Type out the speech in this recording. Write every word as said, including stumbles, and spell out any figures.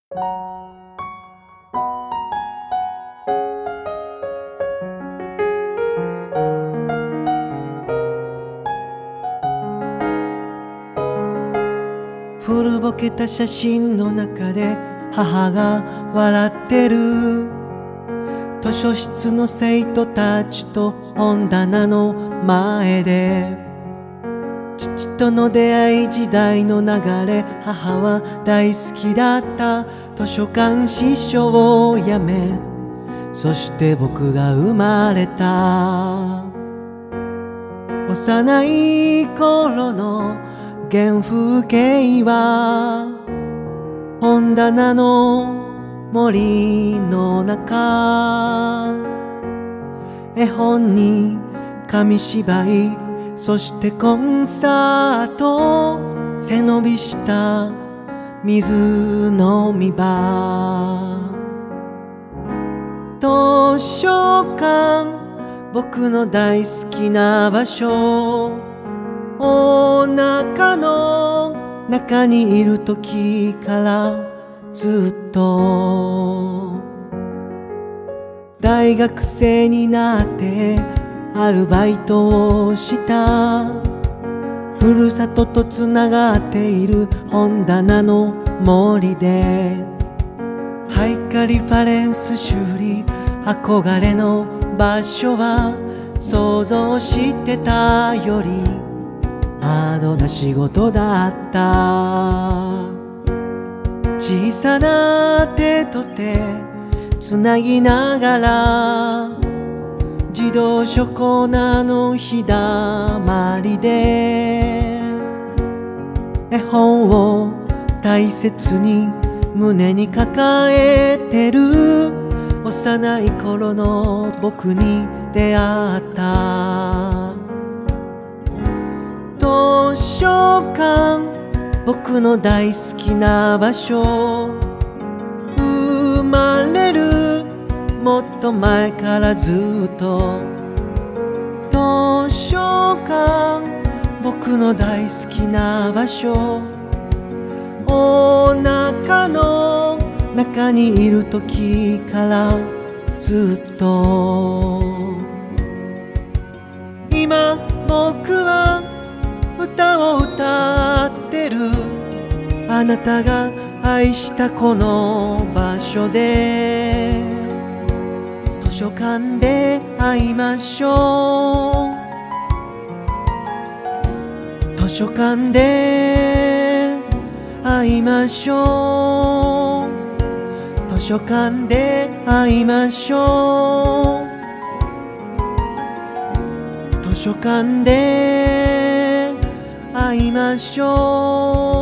古ぼけた写真の中で母が笑ってる。図書室の生徒たちと本棚の前で、父との出会い時代の流れ、母は大好きだった。図書館司書を辞め、そして僕が生まれた。幼い頃の原風景は本棚の森の中、絵本に紙芝居、そしてコンサート、背伸びした水飲み場。図書館、僕の大好きな場所。お腹の中にいる時からずっと、大学生になってアルバイトをした。ふるさととつながっている本棚の森で、ハイカリファレンス修理、憧れの場所は想像してたよりハードな仕事だった。小さな手と手つなぎながら、自動書コーナーの日だまりで、絵本を大切に胸に抱えてる幼い頃の僕に出会った。図書館、僕の大好きな場所。生まれるもっと前からずっと図書館、僕の大好きな場所。お腹の中にいる時からずっと。今僕は歌を歌ってる。あなたが愛したこの場所で、図書館で会いましょう。図書館で会いましょう。図書館で会いましょう。図書館で会いましょう。